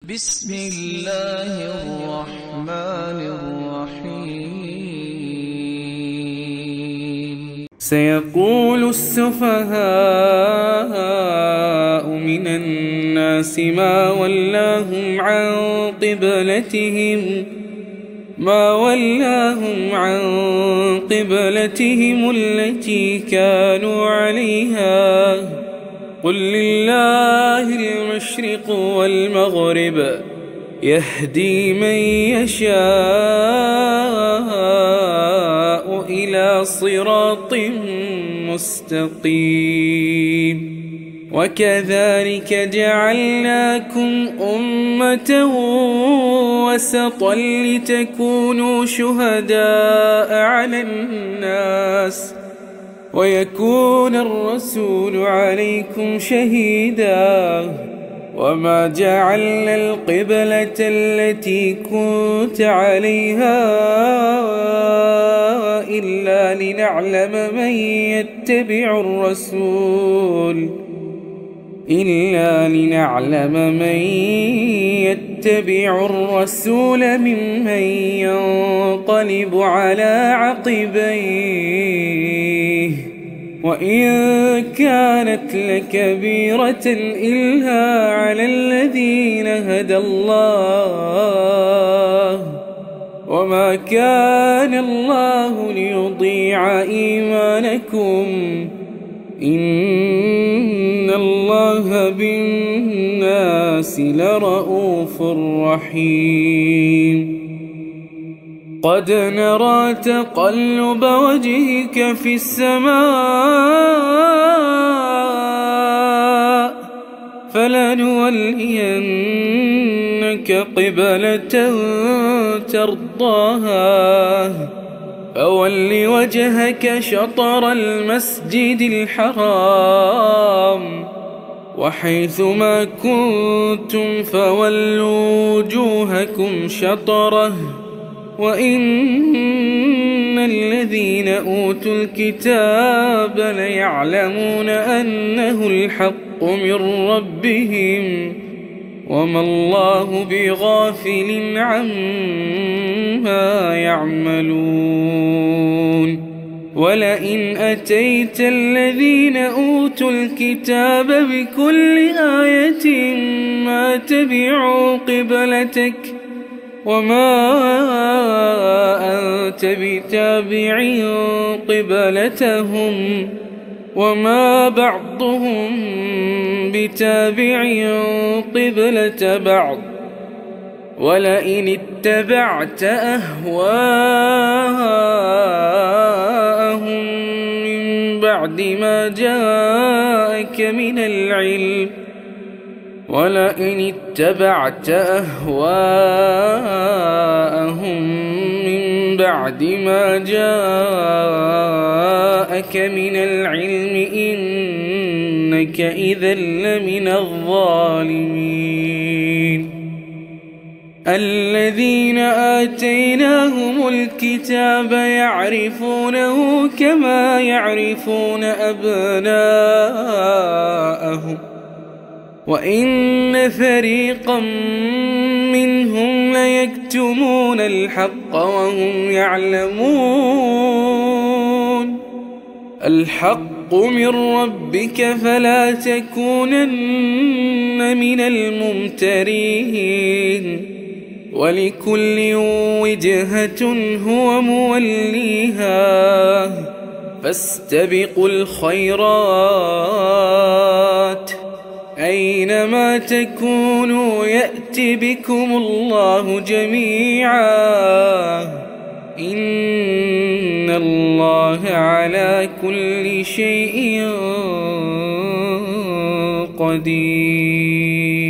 بسم الله الرحمن الرحيم. سيقول السفهاء من الناس ما ولاهم عن قبلتهم التي كانوا عليها قل لله المشرق والمغرب يهدي من يشاء إلى صراط مستقيم. وكذلك جعلناكم أمة وسطا لتكونوا شهداء على الناس ويكون الرسول عليكم شهيدا. وما جعلنا القبلة التي كنت عليها إلا لنعلم من يتبع الرسول ممن ينقلب على عقبيه. وإن كانت لكبيرة إلا على الذين هدى الله وما كان الله ليضيع إيمانكم إن الله بالناس لرءوف رحيم. قد نرى تقلب وجهك في السماء فلنولينك قبلة ترضاها فول وجهك شطر المسجد الحرام وحيث ما كنتم فولوا وجوهكم شطره وإن الذين أوتوا الكتاب ليعلمون أنه الحق من ربهم وما الله بغافل عما يعملون. ولئن أتيت الذين أوتوا الكتاب بكل آية ما تبعوا قبلتك وما أنت بتابع قبلتهم وما بعضهم بتابع قبلة بعض. ولئن اتبعت أهواءهم من بعد ما جاءك من العلم إنك إذا لمن الظالمين. الذين آتيناهم الكتاب يعرفونه كما يعرفون أبناءهم وإن فريقا منهم ليكتمون الحق وهم يعلمون. الحق من ربك فلا تكونن من الممترين. ولكل وجهة هو موليها فاستبقوا الخيرات أينما تكونوا يأت بكم الله جميعا إن الله على كل شيء قدير.